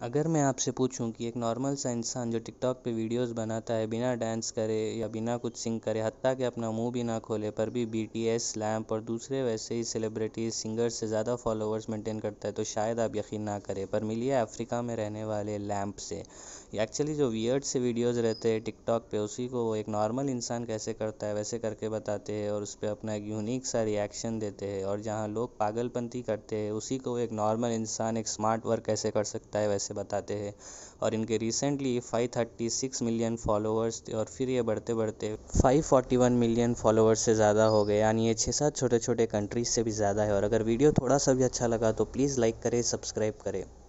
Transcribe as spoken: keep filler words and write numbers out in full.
अगर मैं आपसे पूछूं कि एक नॉर्मल सा इंसान जो टिकटॉक पे वीडियोस बनाता है बिना डांस करे या बिना कुछ सिंग करे, हत्ता कि अपना मुंह भी ना खोले, पर भी बीटीएस, स्लैम्प और दूसरे वैसे ही सेलिब्रिटीज सिंगर्स से ज़्यादा फॉलोअर्स मेंटेन करता है, तो शायद आप यकीन ना करें, पर मिलिए अफ्रीका में रहने वाले लैम्प से। एक्चुअली जो वियर्ड से वीडियोस रहते हैं टिकटॉक पे, उसी को वो एक नॉर्मल इंसान कैसे करता है वैसे करके बताते हैं और उस पर अपना एक यूनिक सा रिएक्शन देते हैं। और जहाँ लोग पागलपंती करते हैं, उसी को एक नॉर्मल इंसान एक स्मार्ट वर्क कैसे कर सकता है वैसे बताते हैं। और इनके recently five thirty six million followers थे और फिर ये बढ़ते बढ़ते five forty one million followers से ज़्यादा हो गए, यानी ये छः सात छोटे छोटे कंट्रीज से भी ज़्यादा है। और अगर वीडियो थोड़ा सा भी अच्छा लगा तो प्लीज़ लाइक करें, सब्सक्राइब करें।